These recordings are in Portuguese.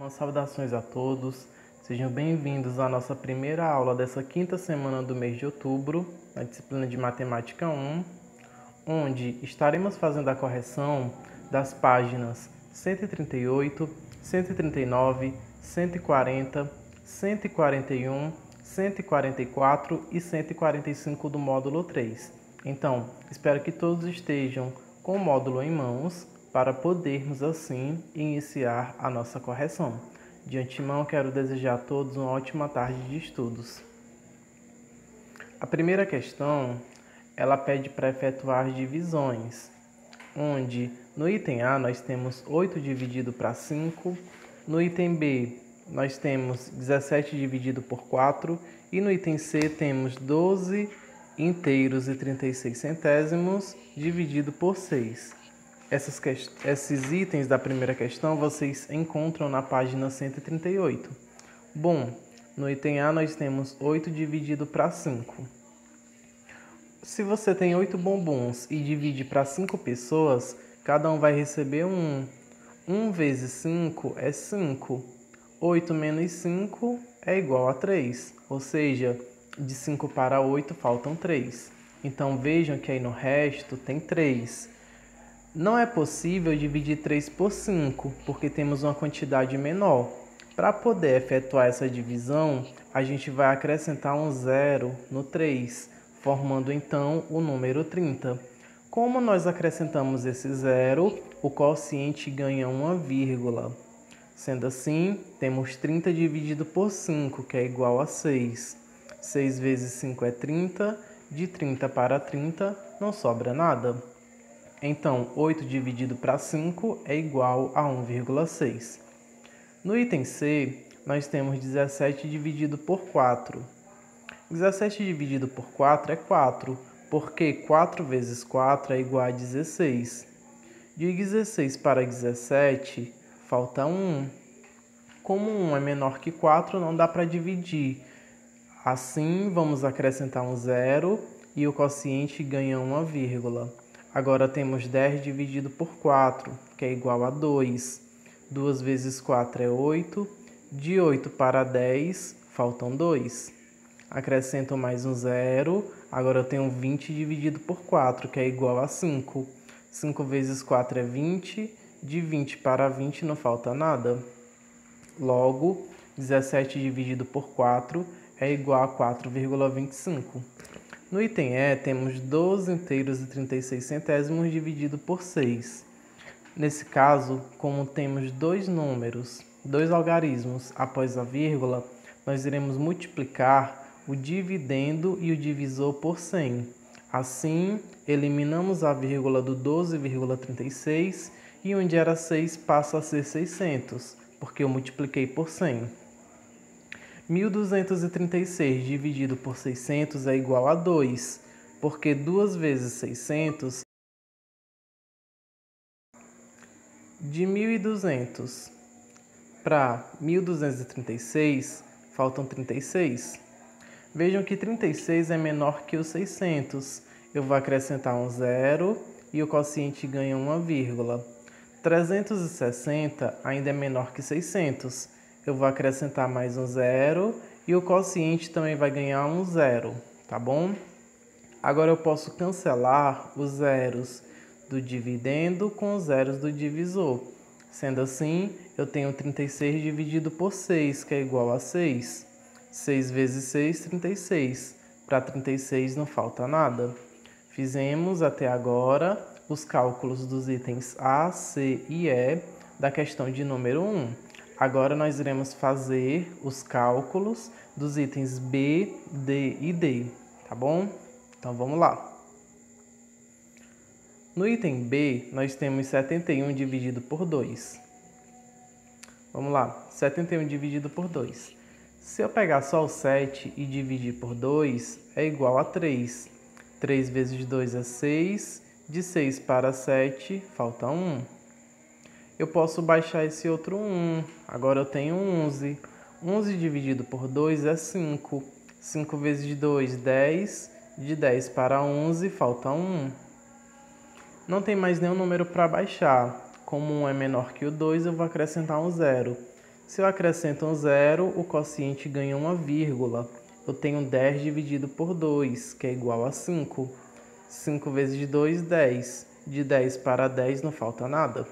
Saudações a todos, sejam bem-vindos à nossa primeira aula dessa quinta semana do mês de outubro, na disciplina de Matemática 1, onde estaremos fazendo a correção das páginas 138, 139, 140, 141, 144 e 145 do módulo 3. Então, espero que todos estejam com o módulo em mãos, para podermos, assim, iniciar a nossa correção. De antemão, quero desejar a todos uma ótima tarde de estudos. A primeira questão, ela pede para efetuar divisões, onde no item A nós temos 8 dividido para 5, no item B nós temos 17 dividido por 4 e no item C temos 12 inteiros e 36 centésimos dividido por 6. Esses itens da primeira questão vocês encontram na página 138. Bom, no item A nós temos 8 dividido para 5. Se você tem 8 bombons e divide para 5 pessoas, cada um vai receber um. 1 vezes 5 é 5. 8 menos 5 é igual a 3. Ou seja, de 5 para 8 faltam 3. Então vejam que aí no resto tem 3. Não é possível dividir 3 por 5, porque temos uma quantidade menor. Para poder efetuar essa divisão, a gente vai acrescentar um zero no 3, formando então o número 30. Como nós acrescentamos esse zero, o quociente ganha uma vírgula. Sendo assim, temos 30 dividido por 5, que é igual a 6. 6 vezes 5 é 30, de 30 para 30 não sobra nada. Então, 8 dividido para 5 é igual a 1,6. No item C, nós temos 17 dividido por 4. 17 dividido por 4 é 4, porque 4 vezes 4 é igual a 16. De 16 para 17, falta 1. Como 1 é menor que 4, não dá para dividir. Assim, vamos acrescentar um zero e o quociente ganha uma vírgula. Agora temos 10 dividido por 4, que é igual a 2. 2 vezes 4 é 8. De 8 para 10, faltam 2. Acrescento mais um zero. Agora eu tenho 20 dividido por 4, que é igual a 5. 5 vezes 4 é 20. De 20 para 20 não falta nada. Logo, 17 dividido por 4 é igual a 4,25. No item E, temos 12 inteiros e 36 centésimos dividido por 6. Nesse caso, como temos dois números, dois algarismos após a vírgula, nós iremos multiplicar o dividendo e o divisor por 100. Assim, eliminamos a vírgula do 12,36 e onde era 6 passa a ser 600, porque eu multipliquei por 100. 1.236 dividido por 600 é igual a 2, porque 2 vezes 600... De 1.200 para 1.236, faltam 36. Vejam que 36 é menor que o 600. Eu vou acrescentar um zero e o quociente ganha uma vírgula. 360 ainda é menor que 600. Eu vou acrescentar mais um zero e o quociente também vai ganhar um zero, tá bom? Agora eu posso cancelar os zeros do dividendo com os zeros do divisor. Sendo assim, eu tenho 36 dividido por 6, que é igual a 6. 6 vezes 6, 36. Para 36 não falta nada. Fizemos até agora os cálculos dos itens A, C e E da questão de número 1. Agora nós iremos fazer os cálculos dos itens B, D e D, tá bom? Então vamos lá. No item B, nós temos 71 dividido por 2. Vamos lá, 71 dividido por 2. Se eu pegar só o 7 e dividir por 2, é igual a 3. 3 vezes 2 é 6. De 6 para 7, falta 1. Eu posso baixar esse outro 1. Agora eu tenho 11. 11 dividido por 2 é 5. 5 vezes 2, 10. De 10 para 11, falta 1. Não tem mais nenhum número para baixar. Como 1 é menor que o 2, eu vou acrescentar um zero. Se eu acrescento um zero, o quociente ganha uma vírgula. Eu tenho 10 dividido por 2, que é igual a 5. 5 vezes 2, 10. De 10 para 10 não falta nada.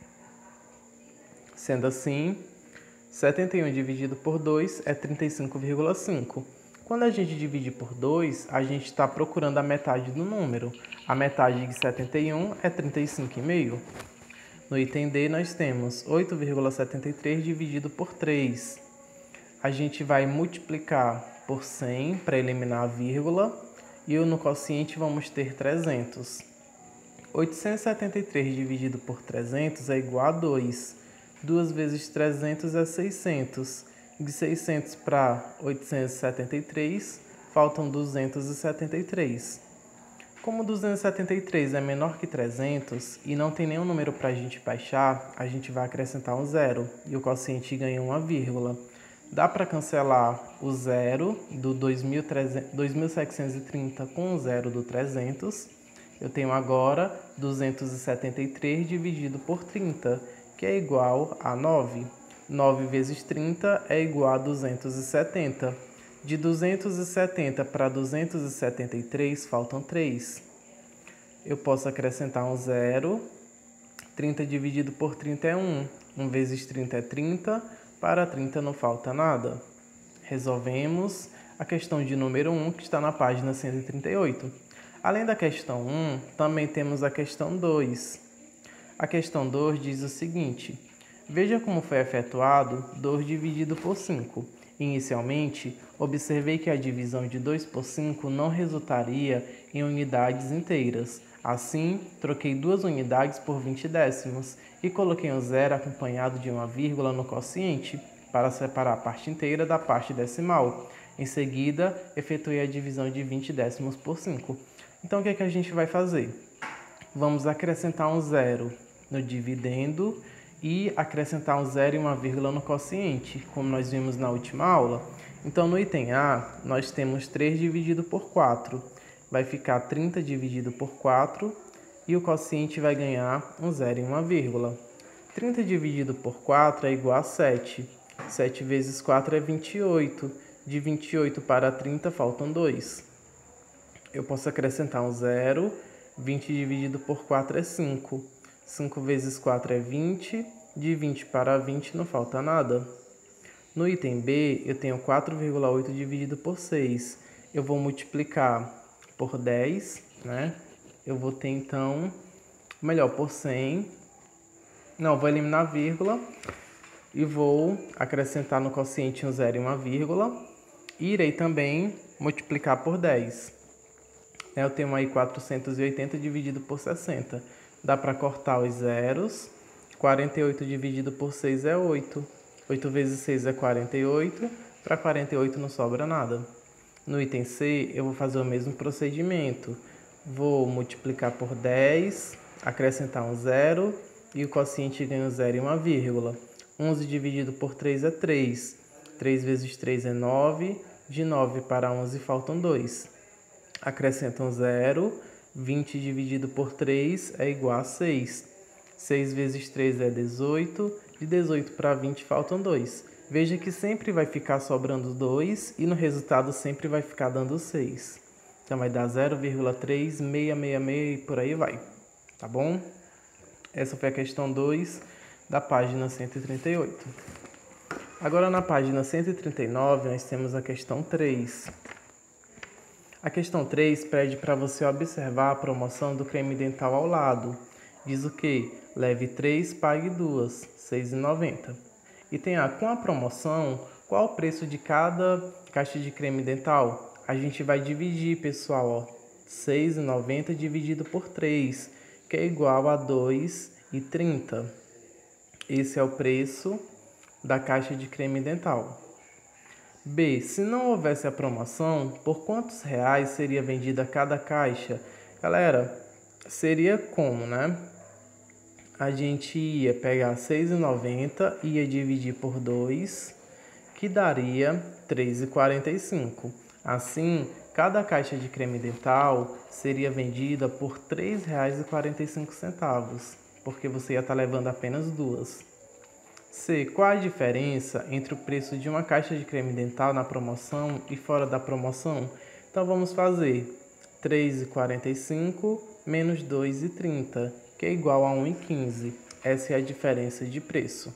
Sendo assim, 71 dividido por 2 é 35,5. Quando a gente divide por 2, a gente está procurando a metade do número. A metade de 71 é 35,5. No item D, nós temos 8,73 dividido por 3. A gente vai multiplicar por 100 para eliminar a vírgula. E no quociente vamos ter 300. 873 dividido por 300 é igual a 2. 2 vezes 300 é 600. De 600 para 873, faltam 273. Como 273 é menor que 300 e não tem nenhum número para a gente baixar, a gente vai acrescentar um zero e o quociente ganha uma vírgula. Dá para cancelar o zero do 2.730 com o zero do 300. Eu tenho agora 273 dividido por 30, que é igual a 9. 9 vezes 30 é igual a 270. De 270 para 273 faltam 3. Eu posso acrescentar um zero. 30 dividido por 30 é 1. 1 vezes 30 é 30. Para 30 não falta nada. Resolvemos a questão de número 1, que está na página 138. Além da questão 1, também temos a questão 2. A questão 2 diz o seguinte: veja como foi efetuado 2 dividido por 5. Inicialmente, observei que a divisão de 2 por 5 não resultaria em unidades inteiras. Assim, troquei 2 unidades por 20 décimos e coloquei um zero acompanhado de uma vírgula no quociente para separar a parte inteira da parte decimal. Em seguida, efetuei a divisão de 20 décimos por 5. Então, o que é que a gente vai fazer? Vamos acrescentar um zero no dividendo e acrescentar um zero e uma vírgula no quociente, como nós vimos na última aula. Então, no item A, nós temos 3 dividido por 4. Vai ficar 30 dividido por 4 e o quociente vai ganhar um zero e uma vírgula. 30 dividido por 4 é igual a 7. 7 vezes 4 é 28. De 28 para 30 faltam 2. Eu posso acrescentar um zero. 20 dividido por 4 é 5. 5 vezes 4 é 20. De 20 para 20 não falta nada. No item B, eu tenho 4,8 dividido por 6. Eu vou multiplicar por 10, né? Eu vou ter, então, por 100. Não, vou eliminar a vírgula e vou acrescentar no quociente um zero e uma vírgula. E irei também multiplicar por 10. Eu tenho aí 480 dividido por 60. Dá para cortar os zeros. 48 dividido por 6 é 8. 8 vezes 6 é 48. Para 48 não sobra nada. No item C, eu vou fazer o mesmo procedimento. Vou multiplicar por 10, acrescentar um zero e o quociente ganha um zero e uma vírgula. 11 dividido por 3 é 3. 3 vezes 3 é 9. De 9 para 11 faltam 2. Acrescenta um zero. 20 dividido por 3 é igual a 6. 6 vezes 3 é 18. De 18 para 20 faltam 2. Veja que sempre vai ficar sobrando 2 e no resultado sempre vai ficar dando 6. Então vai dar 0,3666 e por aí vai. Tá bom? Essa foi a questão 2 da página 138. Agora na página 139 nós temos a questão 3. A questão 3 pede para você observar a promoção do creme dental ao lado. Diz o que? Leve 3, pague 2, R$ 6,90. Item A, com a promoção, qual o preço de cada caixa de creme dental? A gente vai dividir, pessoal, R$ 6,90 dividido por 3, que é igual a R$ 2,30. Esse é o preço da caixa de creme dental. B, se não houvesse a promoção, por quantos reais seria vendida cada caixa? Galera, seria como, né? A gente ia pegar R$ 6,90 e ia dividir por 2, que daria R$ 3,45. Assim, cada caixa de creme dental seria vendida por R$ 3,45, porque você ia estar levando apenas 2. C. Qual a diferença entre o preço de uma caixa de creme dental na promoção e fora da promoção? Então vamos fazer R$ 3,45 menos R$ 2,30, que é igual a R$ 1,15. Essa é a diferença de preço.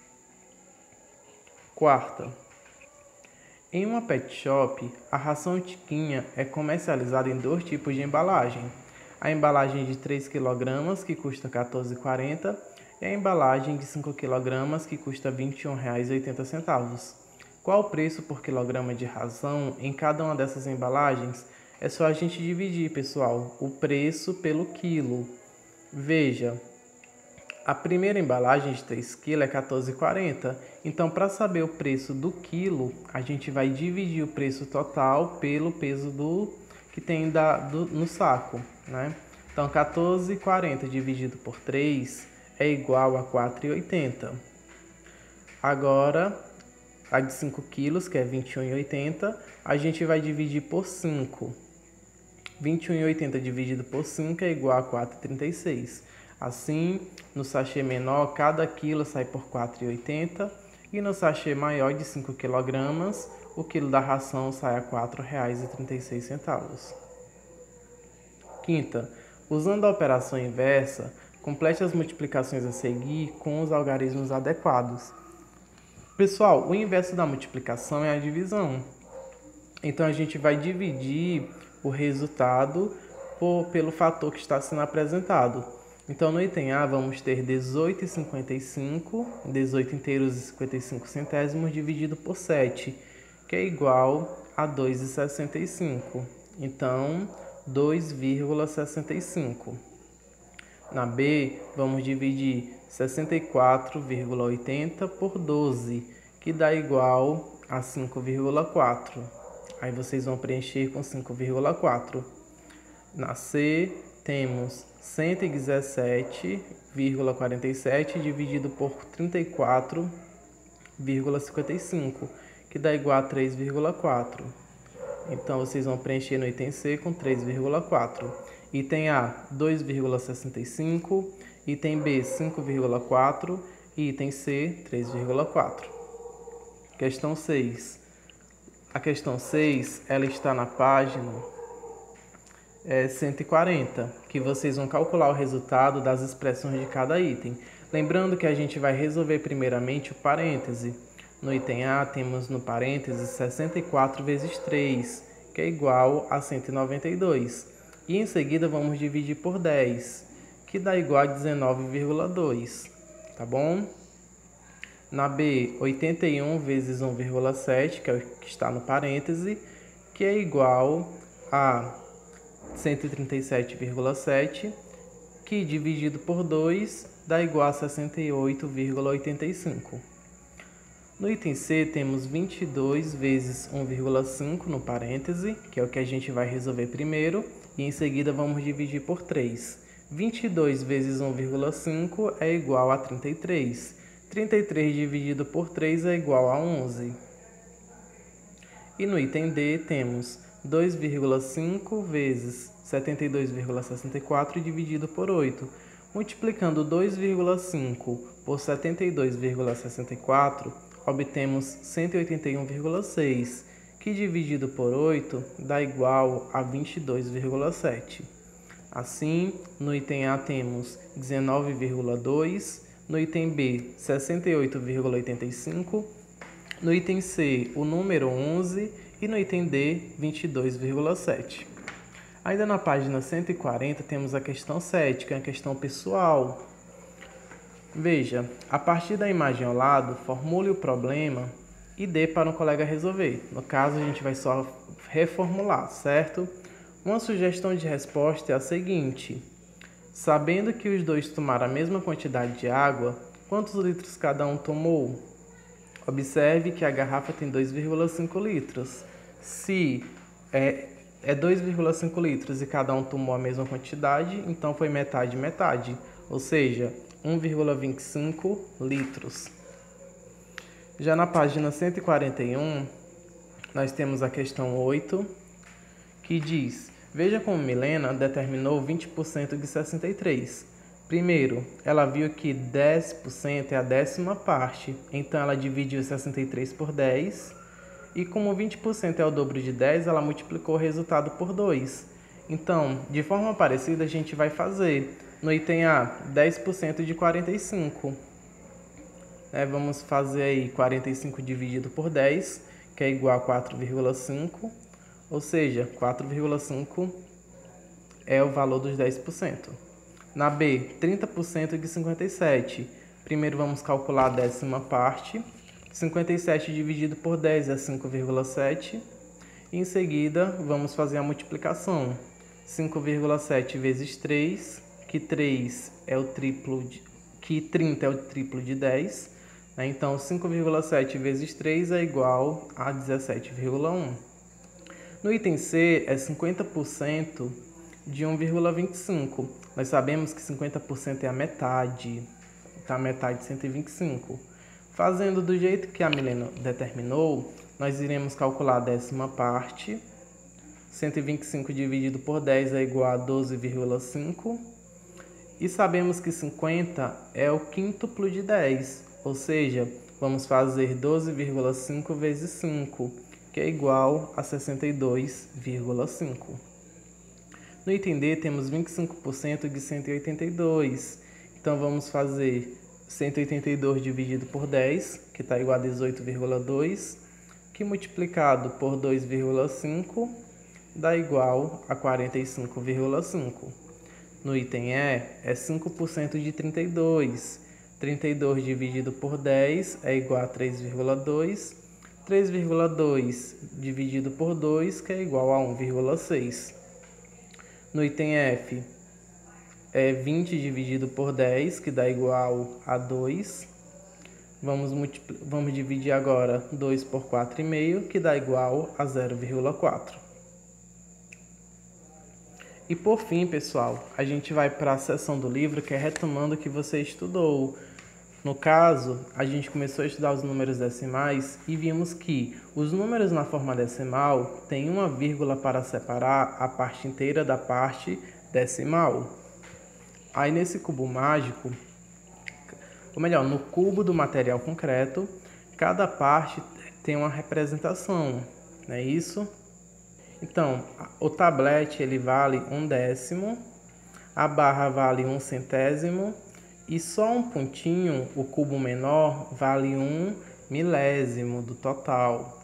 Quarta. Em uma pet shop, a ração Tiquinha é comercializada em 2 tipos de embalagem. A embalagem de 3 kg, que custa R$ 14,40, e a embalagem de 5 kg, que custa R$ 21,80. Qual o preço por quilograma de ração em cada uma dessas embalagens? É só a gente dividir, pessoal, o preço pelo quilo. Veja, a primeira embalagem de 3 kg é R$ 14,40. Então, para saber o preço do quilo, a gente vai dividir o preço total pelo peso que tem no saco, né? Então, 14,40 dividido por 3 é igual a 4,80. Agora, a de 5 kg, que é 21,80, a gente vai dividir por 5. 21,80 dividido por 5 é igual a 4,36. Assim, no sachê menor, cada quilo sai por R$ 4,80 e no sachê maior de 5 kg, o quilo da ração sai a R$ 4,36. Quinta, usando a operação inversa, complete as multiplicações a seguir com os algarismos adequados. Pessoal, o inverso da multiplicação é a divisão. Então, a gente vai dividir o resultado pelo fator que está sendo apresentado. Então, no item A, vamos ter 18,55, 18 inteiros e 55 centésimos dividido por 7, que é igual a 2,65. Então, 2,65. Na B, vamos dividir 64,80 por 12, que dá igual a 5,4. Aí vocês vão preencher com 5,4. Na C, temos 117,47 dividido por 34,55, que dá igual a 3,4. Então, vocês vão preencher no item C com 3,4. Item A, 2,65. Item B, 5,4. E item C, 3,4. Questão 6. A questão 6, ela está na página 140, que vocês vão calcular o resultado das expressões de cada item. Lembrando que a gente vai resolver primeiramente o parêntese. No item A, temos no parêntese 64 vezes 3, que é igual a 192. E em seguida vamos dividir por 10, que dá igual a 19,2. Tá bom? Na B, 81 vezes 1,7, que é o que está no parêntese, que é igual a 137,7, que dividido por 2 dá igual a 68,85. No item C, temos 22 vezes 1,5 no parêntese, que é o que a gente vai resolver primeiro, e em seguida vamos dividir por 3. 22 vezes 1,5 é igual a 33. 33 dividido por 3 é igual a 11. E no item D, temos 2,5 vezes 72,64 dividido por 8. Multiplicando 2,5 por 72,64, obtemos 181,6, que dividido por 8 dá igual a 22,7. Assim, no item A temos 19,2, no item B 68,85, no item C o número 11 e no item D 22,7. Ainda na página 140 temos a questão 7, que é a questão pessoal. Veja, a partir da imagem ao lado, formule o problema e dê para um colega resolver. No caso, a gente vai só reformular, certo? Uma sugestão de resposta é a seguinte: sabendo que os dois tomaram a mesma quantidade de água, quantos litros cada um tomou? Observe que a garrafa tem 2,5 litros. Se é 2,5 litros e cada um tomou a mesma quantidade, então foi metade, metade. Ou seja, 1,25 litros. Já na página 141, nós temos a questão 8, que diz: veja como Milena determinou 20% de 63. Primeiro, ela viu que 10% é a 10ª parte, então ela dividiu 63 por 10, e como 20% é o dobro de 10, ela multiplicou o resultado por 2. Então, de forma parecida, a gente vai fazer no item A, 10% de 45. Vamos fazer aí 45 dividido por 10, que é igual a 4,5, ou seja, 4,5 é o valor dos 10%. Na B, 30% de 57. Primeiro vamos calcular a 10ª parte. 57 dividido por 10 é 5,7. Em seguida, vamos fazer a multiplicação. 5,7 vezes 3, que 3 é o triplo que 30 é o triplo de 10. Então, 5,7 vezes 3 é igual a 17,1. No item C, é 50% de 1,25. Nós sabemos que 50% é a metade, então a metade de 125. Fazendo do jeito que a Milena determinou, nós iremos calcular a 10ª parte. 125 dividido por 10 é igual a 12,5. E sabemos que 50 é o quíntuplo de 10, ou seja, vamos fazer 12,5 vezes 5, que é igual a 62,5. No item D temos 25% de 182, então vamos fazer 182 dividido por 10, que está igual a 18,2, que multiplicado por 2,5 dá igual a 45,5. No item E é 5% de 32, 32 dividido por 10 é igual a 3,2, 3,2 dividido por 2, que é igual a 1,6. No item F, é 20 dividido por 10, que dá igual a 2. Vamos dividir agora 2 por 4,5, que dá igual a 0,4. E por fim, pessoal, a gente vai para a seção do livro, que é retomando o que você estudou. No caso, a gente começou a estudar os números decimais e vimos que os números na forma decimal têm uma vírgula para separar a parte inteira da parte decimal. Aí nesse cubo mágico, ou melhor, no cubo do material concreto, cada parte tem uma representação, não é isso? Então, o tablete ele vale 1/10, a barra vale 1/100, e só um pontinho, o cubo menor, vale 1/1000 do total.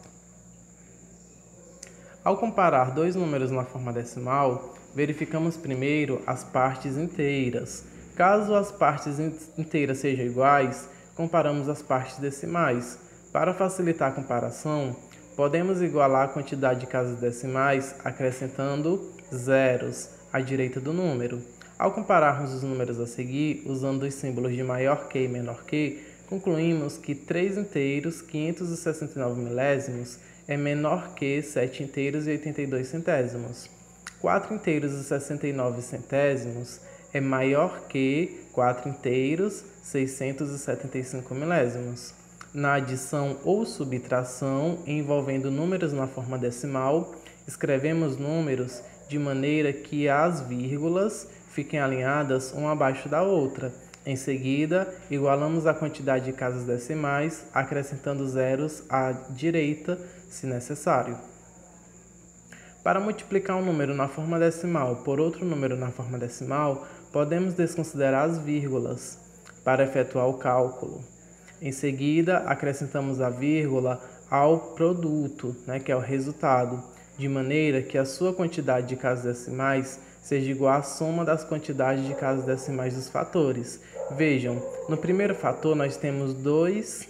Ao comparar dois números na forma decimal, verificamos primeiro as partes inteiras. Caso as partes inteiras sejam iguais, comparamos as partes decimais. Para facilitar a comparação, podemos igualar a quantidade de casas decimais acrescentando zeros à direita do número. Ao compararmos os números a seguir, usando os símbolos de maior que e menor que, concluímos que 3 inteiros, 569 milésimos, é menor que 7 inteiros e 82 centésimos. 4 inteiros e 69 centésimos é maior que 4 inteiros, 675 milésimos. Na adição ou subtração envolvendo números na forma decimal, escrevemos números de maneira que as vírgulas fiquem alinhadas uma abaixo da outra. Em seguida, igualamos a quantidade de casas decimais, acrescentando zeros à direita, se necessário. Para multiplicar um número na forma decimal por outro número na forma decimal, podemos desconsiderar as vírgulas para efetuar o cálculo. Em seguida, acrescentamos a vírgula ao produto, que é o resultado, de maneira que a sua quantidade de casas decimais seja igual à soma das quantidades de casas decimais dos fatores. Vejam, no primeiro fator nós temos duas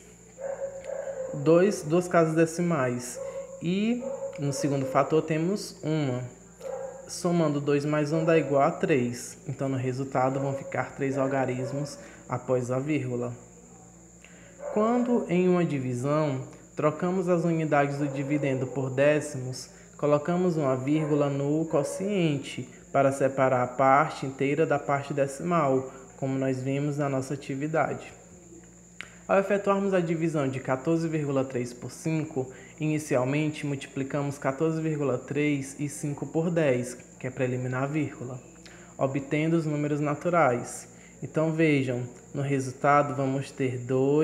casas decimais e no segundo fator temos uma. Somando 2 mais 1 dá igual a 3. Então, no resultado vão ficar 3 algarismos após a vírgula. Quando em uma divisão trocamos as unidades do dividendo por décimos, colocamos uma vírgula no quociente para separar a parte inteira da parte decimal, como nós vimos na nossa atividade. Ao efetuarmos a divisão de 14,3 por 5, inicialmente multiplicamos 14,3 e 5 por 10, que é para eliminar a vírgula, obtendo os números naturais. Então vejam, no resultado vamos ter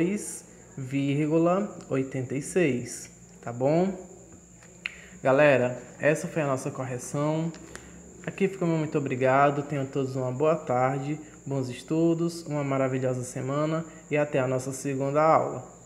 2,86, tá bom? Galera, essa foi a nossa correção. Aqui fica meu muito obrigado, tenham todos uma boa tarde, bons estudos, uma maravilhosa semana e até a nossa segunda aula.